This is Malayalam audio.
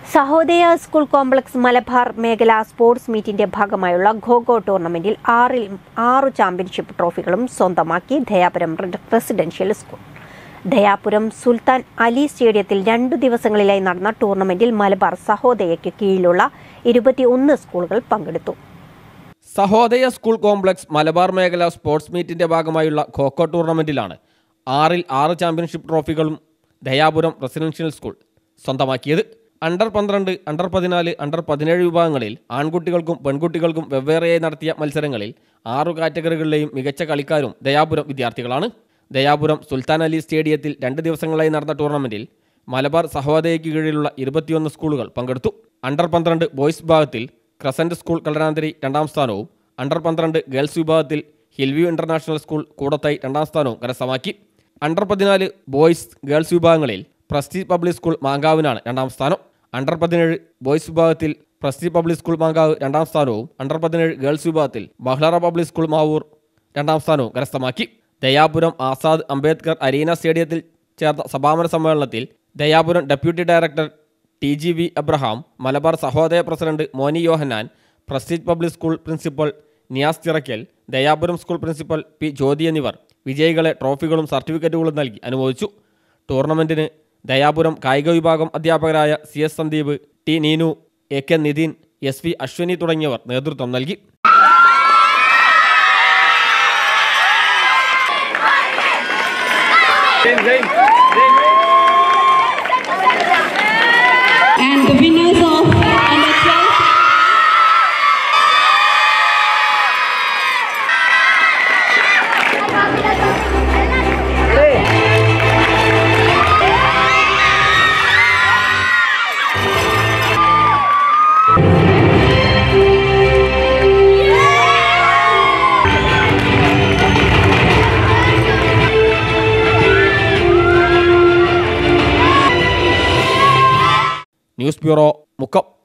സഹോദയ സ്കൂൾ കോംപ്ലക്സ് മലബാർ മേഖല സ്പോർട്സ് മീറ്റിന്റെ ഭാഗമായുള്ള ഖോ-ഖോ ടൂർണമെന്റിൽ 6 ചാമ്പ്യൻഷിപ്പ് ട്രോഫികളും സ്വന്തമാക്കി ദയാപുരം റെസിഡൻഷ്യൽ സ്കൂൾ. ദയാപുരം സുൽത്താൻ അലി സ്റ്റേഡിയത്തിൽ 2 ദിവസങ്ങളിലായി നടന്ന ടൂർണമെന്റിൽ മലബാർ സഹോദയയ്ക്ക് കീഴിലുള്ള 21 സ്കൂളുകൾ പങ്കെടുത്തു. സഹോദയ സ്കൂൾ കോംപ്ലക്സ് മലബാർ മേഖല സ്പോർട്സ് മീറ്റിന്റെ ഭാഗമായുള്ള ഖോ-ഖോ ടൂർണമെന്റിലാണ് 6 ചാമ്പ്യൻഷിപ്പ് ട്രോഫികളും ദയാപുരം റെസിഡൻഷ്യൽ സ്കൂൾ സ്വന്തമാക്കിയത്. അണ്ടർ 12, അണ്ടർ 14, അണ്ടർ 17 വിഭാഗങ്ങളിൽ ആൺകുട്ടികൾക്കും പെൺകുട്ടികൾക്കും വെവ്വേറെയായി നടത്തിയ മത്സരങ്ങളിൽ 6 കാറ്റഗറികളിലെയും മികച്ച കളിക്കാരും ദയാപുരം വിദ്യാർത്ഥികളാണ്. ദയാപുരം സുൽത്താൻ അലി സ്റ്റേഡിയത്തിൽ 2 ദിവസങ്ങളായി നടന്ന ടൂർണമെന്റിൽ മലബാർ സഹോദയയ്ക്ക് കീഴിലുള്ള 21 സ്കൂളുകൾ പങ്കെടുത്തു. അണ്ടർ 12 ബോയ്സ് വിഭാഗത്തിൽ ക്രസന്റ് സ്കൂൾ കല്ലനാന്തരി 2ാം സ്ഥാനവും അണ്ടർ 12 ഗേൾസ് വിഭാഗത്തിൽ ഹിൽവ്യൂ ഇന്റർനാഷണൽ സ്കൂൾ കൂടത്തായി 2ാം സ്ഥാനവും കരസ്ഥമാക്കി. അണ്ടർ 14 ബോയ്സ് ഗേൾസ് വിഭാഗങ്ങളിൽ പ്രസ്റ്റീജ് പബ്ലിക് സ്കൂൾ മാങ്കാവിനാണ് 2ാം സ്ഥാനം. അണ്ടർ 17 ബോയ്സ് വിഭാഗത്തിൽ പ്രസ്റ്റീജ് പബ്ലിക് സ്കൂൾ മാങ്കാവ് 2ാം സ്ഥാനവും അണ്ടർ 17 ഗേൾസ് വിഭാഗത്തിൽ ബഹ്ലറ പബ്ലിക് സ്കൂൾ മാവൂർ 2ാം സ്ഥാനവും കരസ്ഥമാക്കി. ദയാപുരം ആസാദ് അംബേദ്കർ അരീന സ്റ്റേഡിയത്തിൽ ചേർന്ന സമാപന സമ്മേളനത്തിൽ Dayapuram deputy director TGV Abraham, Malabar Sahodaya president Moni Yohannan, Prestige Public School principal Niyas Chirakkal, Dayapuram school principal P Jyothi എന്നിവർ വിജയികളെ ട്രോഫികളും സർട്ടിഫിക്കറ്റുകളും നൽകി അനുമോദിച്ചു. ടൂർണമെന്റിന് ദയാപുരം കായിക വിഭാഗം അധ്യാപകരായ CS Sandeep, T Neenu, AK Nitin, SV Ashwini തുടങ്ങിയവർ നേതൃത്വം നൽകി. And the winners of under 12 news bureau, Mukkam.